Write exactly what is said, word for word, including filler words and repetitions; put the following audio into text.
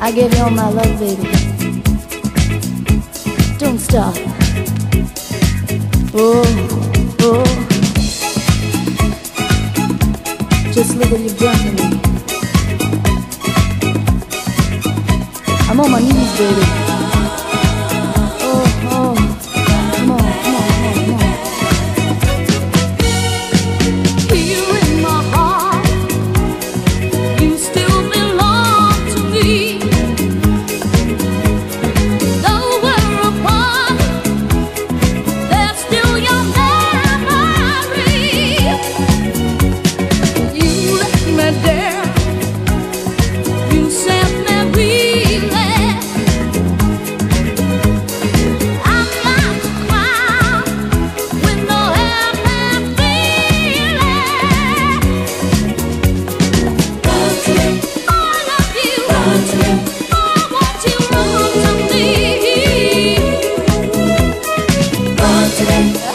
I gave you all my love, baby. Don't stop. Oh, oh. Just look what you've done to me. I'm on my knees, baby. Oh, oh. Come on, come on, come on, come on. Here in my heart, you still belong to me. Though we're apart, there's still your memory. You left me there, you set me reeling. I'm not crying with no happy feeling. Run to me, I love you. Run to me, I want you. Run to me. Run to me.